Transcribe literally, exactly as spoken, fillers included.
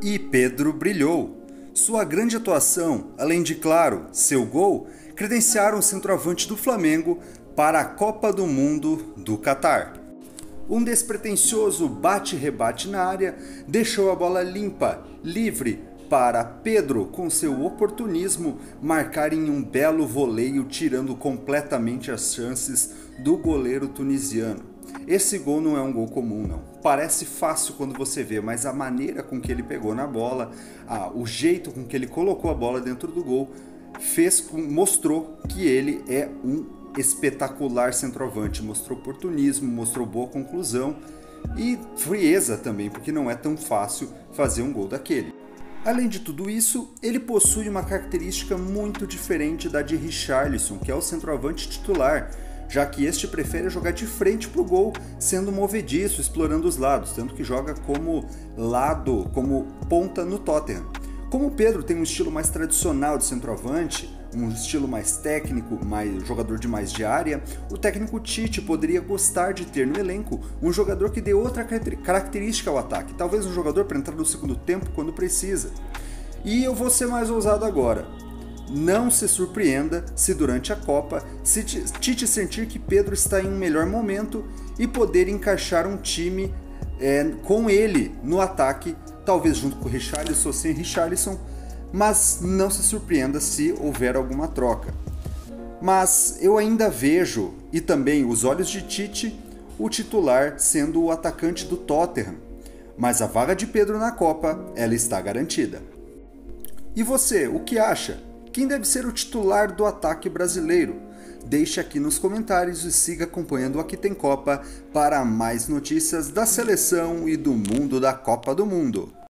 E Pedro brilhou. Sua grande atuação, além de, claro, seu gol, credenciaram o centroavante do Flamengo para a Copa do Mundo do Catar. Um despretensioso bate-rebate na área deixou a bola limpa, livre, para Pedro, com seu oportunismo, marcar em um belo voleio, tirando completamente as chances do goleiro tunisiano. Esse gol não é um gol comum, não. Parece fácil quando você vê, mas a maneira com que ele pegou na bola, ah, o jeito com que ele colocou a bola dentro do gol, fez, mostrou que ele é um espetacular centroavante. Mostrou oportunismo, mostrou boa conclusão e frieza também, porque não é tão fácil fazer um gol daquele. Além de tudo isso, ele possui uma característica muito diferente da de Richarlison, que é o centroavante titular, já que este prefere jogar de frente para o gol, sendo movediço, explorando os lados, tanto que joga como lado, como ponta no Tottenham. Como o Pedro tem um estilo mais tradicional de centroavante, um estilo mais técnico, mais jogador de mais de área, o técnico Tite poderia gostar de ter no elenco um jogador que dê outra característica ao ataque, talvez um jogador para entrar no segundo tempo quando precisa. E eu vou ser mais ousado agora. Não se surpreenda se durante a Copa Tite sentir que Pedro está em um melhor momento e poder encaixar um time é, com ele no ataque, talvez junto com o Richarlison ou sem Richarlison, mas não se surpreenda se houver alguma troca. Mas eu ainda vejo, e também os olhos de Tite, o titular sendo o atacante do Tottenham, mas a vaga de Pedro na Copa, ela está garantida. E você, o que acha? Quem deve ser o titular do ataque brasileiro? Deixe aqui nos comentários e siga acompanhando o Aqui Tem Copa para mais notícias da seleção e do mundo da Copa do Mundo.